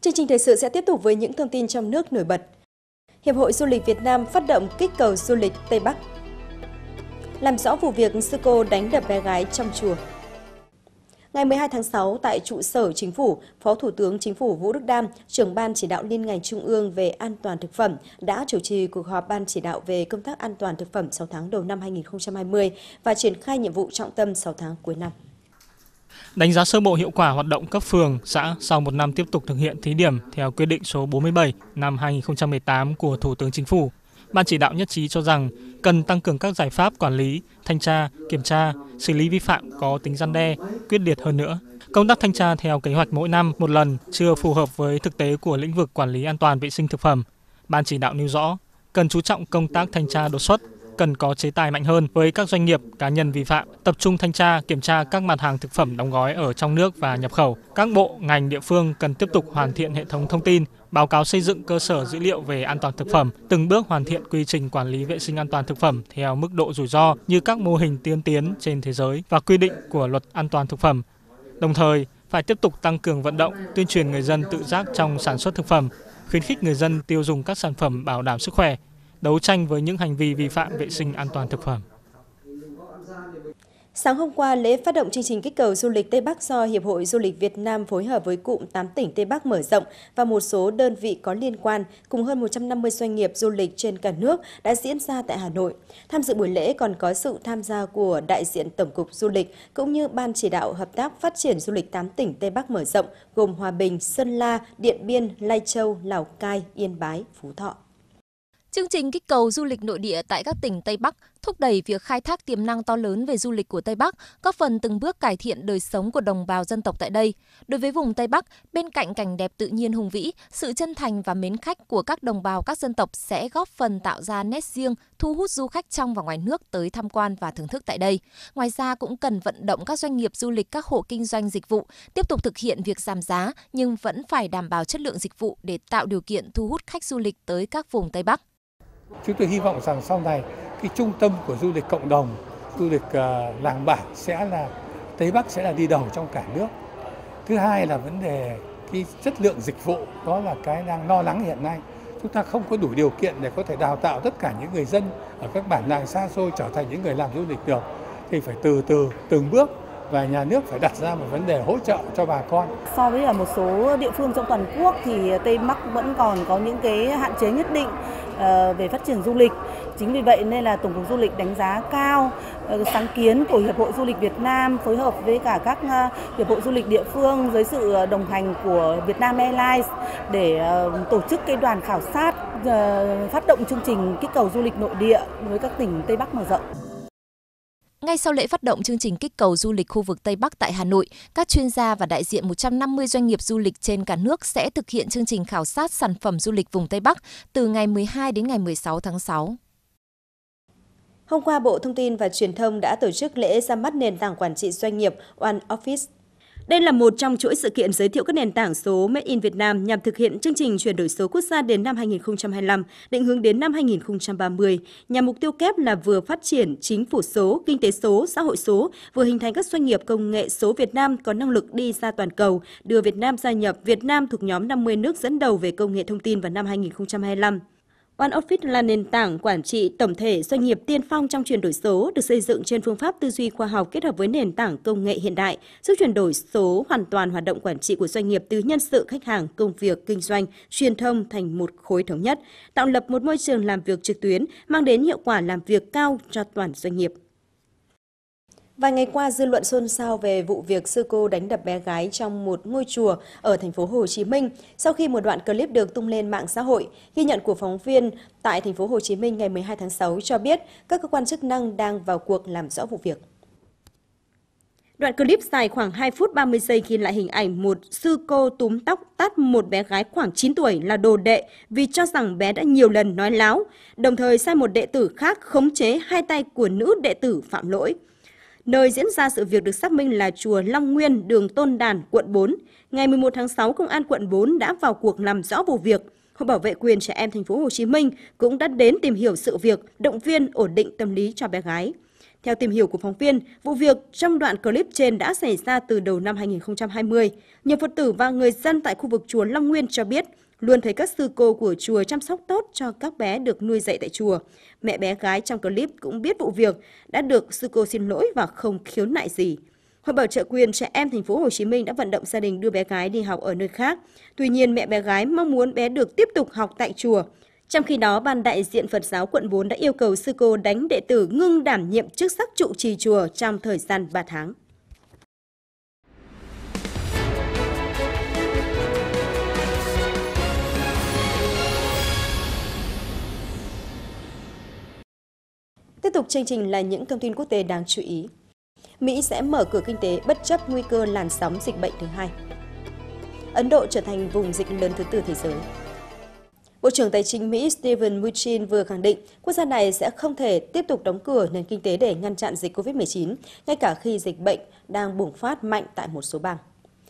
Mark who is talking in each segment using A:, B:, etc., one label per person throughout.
A: Chương trình thời sự sẽ tiếp tục với những thông tin trong nước nổi bật. Hiệp hội Du lịch Việt Nam phát động kích cầu du lịch Tây Bắc. Làm rõ vụ việc sư cô đánh đập bé gái trong chùa. Ngày 12 tháng 6, tại trụ sở Chính phủ, Phó Thủ tướng Chính phủ Vũ Đức Đam, trưởng Ban Chỉ đạo Liên ngành Trung ương về an toàn thực phẩm, đã chủ trì cuộc họp Ban Chỉ đạo về công tác an toàn thực phẩm 6 tháng đầu năm 2020 và triển khai nhiệm vụ trọng tâm 6 tháng cuối năm.
B: Đánh giá sơ bộ hiệu quả hoạt động cấp phường, xã sau một năm tiếp tục thực hiện thí điểm theo quyết định số 47 năm 2018 của Thủ tướng Chính phủ, Ban chỉ đạo nhất trí cho rằng cần tăng cường các giải pháp quản lý, thanh tra, kiểm tra, xử lý vi phạm có tính răn đe, quyết liệt hơn nữa. Công tác thanh tra theo kế hoạch mỗi năm một lần chưa phù hợp với thực tế của lĩnh vực quản lý an toàn vệ sinh thực phẩm. Ban chỉ đạo nêu rõ, cần chú trọng công tác thanh tra đột xuất, cần có chế tài mạnh hơn với các doanh nghiệp, cá nhân vi phạm, tập trung thanh tra, kiểm tra các mặt hàng thực phẩm đóng gói ở trong nước và nhập khẩu. Các bộ, ngành, địa phương cần tiếp tục hoàn thiện hệ thống thông tin, báo cáo xây dựng cơ sở dữ liệu về an toàn thực phẩm, từng bước hoàn thiện quy trình quản lý vệ sinh an toàn thực phẩm theo mức độ rủi ro như các mô hình tiên tiến trên thế giới và quy định của Luật An toàn thực phẩm. Đồng thời, phải tiếp tục tăng cường vận động, tuyên truyền người dân tự giác trong sản xuất thực phẩm, khuyến khích người dân tiêu dùng các sản phẩm bảo đảm sức khỏe, đấu tranh với những hành vi vi phạm vệ sinh an toàn thực phẩm.
A: Sáng hôm qua, lễ phát động chương trình kích cầu du lịch Tây Bắc do Hiệp hội Du lịch Việt Nam phối hợp với cụm 8 tỉnh Tây Bắc mở rộng và một số đơn vị có liên quan cùng hơn 150 doanh nghiệp du lịch trên cả nước đã diễn ra tại Hà Nội. Tham dự buổi lễ còn có sự tham gia của đại diện Tổng cục Du lịch cũng như Ban chỉ đạo hợp tác phát triển du lịch 8 tỉnh Tây Bắc mở rộng gồm Hòa Bình, Sơn La, Điện Biên, Lai Châu, Lào Cai, Yên Bái, Phú Thọ.
C: Chương trình kích cầu du lịch nội địa tại các tỉnh Tây Bắc thúc đẩy việc khai thác tiềm năng to lớn về du lịch của Tây Bắc, góp phần từng bước cải thiện đời sống của đồng bào dân tộc tại đây. Đối với vùng Tây Bắc, bên cạnh cảnh đẹp tự nhiên hùng vĩ, sự chân thành và mến khách của các đồng bào các dân tộc sẽ góp phần tạo ra nét riêng, thu hút du khách trong và ngoài nước tới tham quan và thưởng thức tại đây. Ngoài ra cũng cần vận động các doanh nghiệp du lịch, các hộ kinh doanh dịch vụ tiếp tục thực hiện việc giảm giá nhưng vẫn phải đảm bảo chất lượng dịch vụ để tạo điều kiện thu hút khách du lịch tới các vùng Tây Bắc.
D: Chúng tôi hy vọng rằng sau này cái trung tâm của du lịch cộng đồng, du lịch làng bản sẽ là Tây Bắc sẽ là đi đầu trong cả nước. Thứ hai là vấn đề cái chất lượng dịch vụ, đó là cái đang lo lắng hiện nay. Chúng ta không có đủ điều kiện để có thể đào tạo tất cả những người dân ở các bản làng xa xôi trở thành những người làm du lịch được, thì phải từ từ từng bước và nhà nước phải đặt ra một vấn đề hỗ trợ cho bà con.
E: So với một số địa phương trong toàn quốc thì Tây Bắc vẫn còn có những cái hạn chế nhất định về phát triển du lịch. Chính vì vậy nên là Tổng cục Du lịch đánh giá cao sáng kiến của Hiệp hội Du lịch Việt Nam phối hợp với cả các hiệp hội du lịch địa phương dưới sự đồng hành của Vietnam Airlines để tổ chức cái đoàn khảo sát phát động chương trình kích cầu du lịch nội địa với các tỉnh Tây Bắc mở rộng.
C: Ngay sau lễ phát động chương trình kích cầu du lịch khu vực Tây Bắc tại Hà Nội, các chuyên gia và đại diện 150 doanh nghiệp du lịch trên cả nước sẽ thực hiện chương trình khảo sát sản phẩm du lịch vùng Tây Bắc từ ngày 12 đến ngày 16 tháng 6.
A: Hôm qua, Bộ Thông tin và Truyền thông đã tổ chức lễ ra mắt nền tảng quản trị doanh nghiệp One Office. Đây là một trong chuỗi sự kiện giới thiệu các nền tảng số Made in Việt Nam nhằm thực hiện chương trình chuyển đổi số quốc gia đến năm 2025, định hướng đến năm 2030, nhằm mục tiêu kép là vừa phát triển chính phủ số, kinh tế số, xã hội số, vừa hình thành các doanh nghiệp công nghệ số Việt Nam có năng lực đi ra toàn cầu, đưa Việt Nam gia nhập Việt Nam thuộc nhóm 50 nước dẫn đầu về công nghệ thông tin vào năm 2025. One Office là nền tảng quản trị tổng thể doanh nghiệp tiên phong trong chuyển đổi số, được xây dựng trên phương pháp tư duy khoa học kết hợp với nền tảng công nghệ hiện đại, giúp chuyển đổi số hoàn toàn hoạt động quản trị của doanh nghiệp từ nhân sự, khách hàng, công việc, kinh doanh, truyền thông thành một khối thống nhất, tạo lập một môi trường làm việc trực tuyến, mang đến hiệu quả làm việc cao cho toàn doanh nghiệp. Vài ngày qua, dư luận xôn xao về vụ việc sư cô đánh đập bé gái trong một ngôi chùa ở thành phố Hồ Chí Minh sau khi một đoạn clip được tung lên mạng xã hội. Ghi nhận của phóng viên tại thành phố Hồ Chí Minh ngày 12 tháng 6 cho biết các cơ quan chức năng đang vào cuộc làm rõ vụ việc. Đoạn clip dài khoảng 2 phút 30 giây ghi lại hình ảnh một sư cô túm tóc tát một bé gái khoảng 9 tuổi là đồ đệ vì cho rằng bé đã nhiều lần nói láo, đồng thời sai một đệ tử khác khống chế hai tay của nữ đệ tử phạm lỗi. Nơi diễn ra sự việc được xác minh là chùa Long Nguyên, đường Tôn Đản, quận 4. Ngày 11 tháng 6, Công an quận 4 đã vào cuộc làm rõ vụ việc. Hội bảo vệ quyền trẻ em thành phố Hồ Chí Minh cũng đã đến tìm hiểu sự việc, động viên ổn định tâm lý cho bé gái. Theo tìm hiểu của phóng viên, vụ việc trong đoạn clip trên đã xảy ra từ đầu năm 2020. Nhiều Phật tử và người dân tại khu vực chùa Long Nguyên cho biết, luôn thấy các sư cô của chùa chăm sóc tốt cho các bé được nuôi dạy tại chùa. Mẹ bé gái trong clip cũng biết vụ việc, đã được sư cô xin lỗi và không khiếu nại gì. Hội bảo trợ quyền trẻ em thành phố Hồ Chí Minh đã vận động gia đình đưa bé gái đi học ở nơi khác. Tuy nhiên, mẹ bé gái mong muốn bé được tiếp tục học tại chùa. Trong khi đó, ban đại diện Phật giáo quận 4 đã yêu cầu sư cô đánh đệ tử ngưng đảm nhiệm chức sắc trụ trì chùa trong thời gian 3 tháng. Tiếp tục chương trình là những thông tin quốc tế đáng chú ý. Mỹ sẽ mở cửa kinh tế bất chấp nguy cơ làn sóng dịch bệnh thứ hai. Ấn Độ trở thành vùng dịch lớn thứ 4 thế giới. Bộ trưởng Tài chính Mỹ Steven Mnuchin vừa khẳng định quốc gia này sẽ không thể tiếp tục đóng cửa nền kinh tế để ngăn chặn dịch COVID-19, ngay cả khi dịch bệnh đang bùng phát mạnh tại một số bang.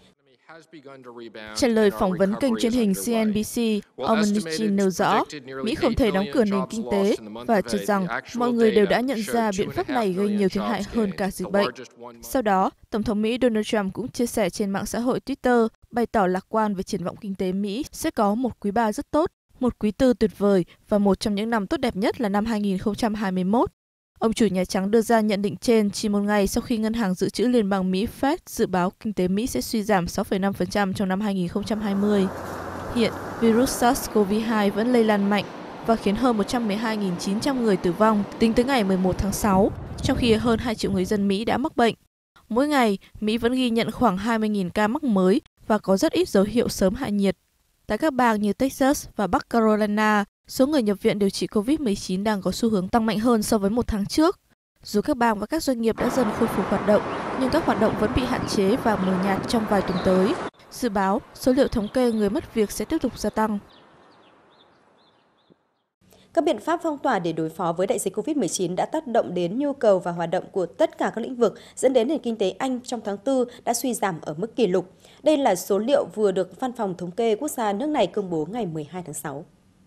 F: Trả lời phỏng vấn kênh truyền hình CNBC, ông Mnuchin nêu rõ, Mỹ không thể đóng cửa nền kinh tế và cho rằng mọi người đều đã nhận ra biện pháp này gây nhiều thiệt hại hơn cả dịch bệnh. Sau đó, Tổng thống Mỹ Donald Trump cũng chia sẻ trên mạng xã hội Twitter, bày tỏ lạc quan về triển vọng kinh tế Mỹ sẽ có một quý 3 rất tốt, một quý 4 tuyệt vời và một trong những năm tốt đẹp nhất là năm 2021. Ông chủ Nhà Trắng đưa ra nhận định trên chỉ một ngày sau khi Ngân hàng Dự trữ Liên bang Mỹ Fed dự báo kinh tế Mỹ sẽ suy giảm 6,5% trong năm 2020. Hiện, virus SARS-CoV-2 vẫn lây lan mạnh và khiến hơn 112.900 người tử vong tính tới ngày 11 tháng 6, trong khi hơn 2 triệu người dân Mỹ đã mắc bệnh. Mỗi ngày, Mỹ vẫn ghi nhận khoảng 20.000 ca mắc mới và có rất ít dấu hiệu sớm hạ nhiệt. Tại các bang như Texas và Bắc Carolina, số người nhập viện điều trị COVID-19 đang có xu hướng tăng mạnh hơn so với một tháng trước. Dù các bang và các doanh nghiệp đã dần khôi phục hoạt động, nhưng các hoạt động vẫn bị hạn chế và mờ nhạt trong vài tuần tới. Dự báo, số liệu thống kê người mất việc sẽ tiếp tục gia tăng.
A: Các biện pháp phong tỏa để đối phó với đại dịch COVID-19 đã tác động đến nhu cầu và hoạt động của tất cả các lĩnh vực, dẫn đến nền kinh tế Anh trong tháng 4 đã suy giảm ở mức kỷ lục. Đây là số liệu vừa được Văn phòng Thống kê Quốc gia nước này công bố ngày 12 tháng 6.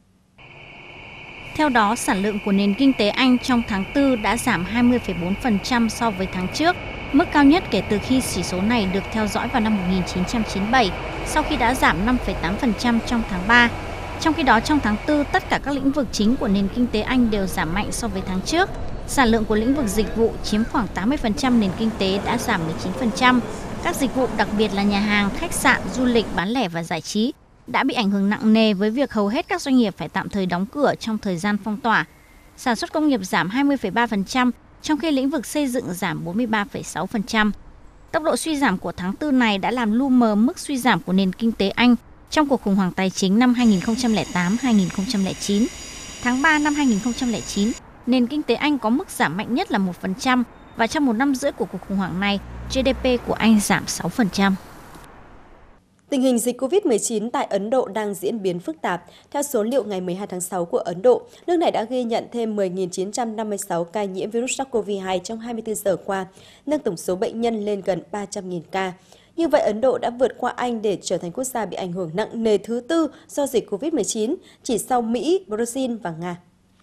G: Theo đó, sản lượng của nền kinh tế Anh trong tháng 4 đã giảm 20,4% so với tháng trước, mức cao nhất kể từ khi chỉ số này được theo dõi vào năm 1997, sau khi đã giảm 5,8% trong tháng 3. Trong khi đó, trong tháng 4, tất cả các lĩnh vực chính của nền kinh tế Anh đều giảm mạnh so với tháng trước. Sản lượng của lĩnh vực dịch vụ chiếm khoảng 80% nền kinh tế đã giảm 19%. Các dịch vụ, đặc biệt là nhà hàng, khách sạn, du lịch, bán lẻ và giải trí, đã bị ảnh hưởng nặng nề với việc hầu hết các doanh nghiệp phải tạm thời đóng cửa trong thời gian phong tỏa. Sản xuất công nghiệp giảm 20,3%, trong khi lĩnh vực xây dựng giảm 43,6%. Tốc độ suy giảm của tháng 4 này đã làm lu mờ mức suy giảm của nền kinh tế Anh trong cuộc khủng hoảng tài chính năm 2008-2009. Tháng 3 năm 2009, nền kinh tế Anh có mức giảm mạnh nhất là 1%, và trong một năm rưỡi của cuộc khủng hoảng này, GDP của Anh giảm 6%.
A: Tình hình dịch COVID-19 tại Ấn Độ đang diễn biến phức tạp. Theo số liệu ngày 12 tháng 6 của Ấn Độ, nước này đã ghi nhận thêm 10.956 ca nhiễm virus SARS-CoV-2 trong 24 giờ qua, nâng tổng số bệnh nhân lên gần 300.000 ca. Như vậy, Ấn Độ đã vượt qua Anh để trở thành quốc gia bị ảnh hưởng nặng nề thứ 4 do dịch COVID-19, chỉ sau Mỹ, Brazil và Nga.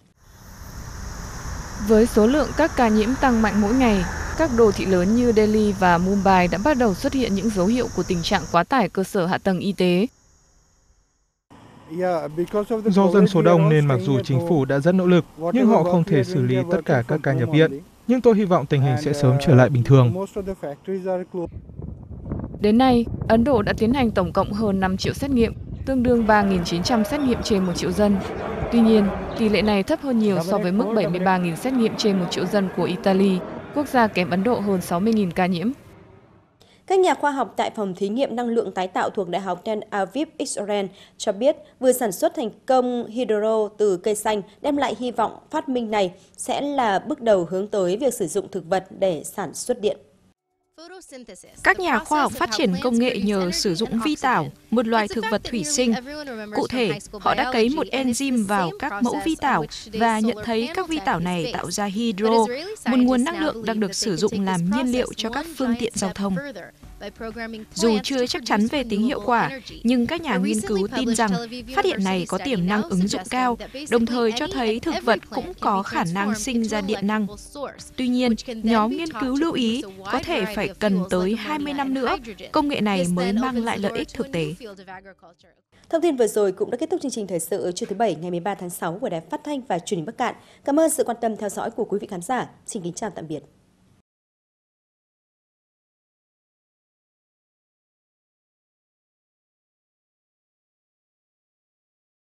H: Với số lượng các ca nhiễm tăng mạnh mỗi ngày, các đô thị lớn như Delhi và Mumbai đã bắt đầu xuất hiện những dấu hiệu của tình trạng quá tải cơ sở hạ tầng y tế.
I: Do dân số đông nên mặc dù chính phủ đã rất nỗ lực, nhưng họ không thể xử lý tất cả các ca nhập viện. Nhưng tôi hy vọng tình hình sẽ sớm trở lại bình thường.
H: Đến nay, Ấn Độ đã tiến hành tổng cộng hơn 5 triệu xét nghiệm, tương đương 3.900 xét nghiệm trên 1 triệu dân. Tuy nhiên, tỷ lệ này thấp hơn nhiều so với mức 73.000 xét nghiệm trên 1 triệu dân của Italy, quốc gia kém Ấn Độ hơn 60.000 ca nhiễm.
A: Các nhà khoa học tại phòng thí nghiệm năng lượng tái tạo thuộc Đại học Tel Aviv, Israel cho biết vừa sản xuất thành công hydro từ cây xanh, đem lại hy vọng phát minh này sẽ là bước đầu hướng tới việc sử dụng thực vật để sản xuất điện.
J: Các nhà khoa học phát triển công nghệ nhờ sử dụng vi tảo, một loài thực vật thủy sinh. Cụ thể, họ đã cấy một enzyme vào các mẫu vi tảo và nhận thấy các vi tảo này tạo ra hydro, một nguồn năng lượng đang được sử dụng làm nhiên liệu cho các phương tiện giao thông. Dù chưa chắc chắn về tính hiệu quả, nhưng các nhà nghiên cứu tin rằng phát hiện này có tiềm năng ứng dụng cao, đồng thời cho thấy thực vật cũng có khả năng sinh ra điện năng. Tuy nhiên, nhóm nghiên cứu lưu ý có thể phải cần tới 20 năm nữa, công nghệ này mới mang lại lợi ích thực tế.
A: Thông tin vừa rồi cũng đã kết thúc chương trình thời sự trưa thứ Bảy ngày 13 tháng 6 của Đài Phát thanh và Truyền hình Bắc Cạn. Cảm ơn sự quan tâm theo dõi của quý vị khán giả. Xin kính chào tạm biệt.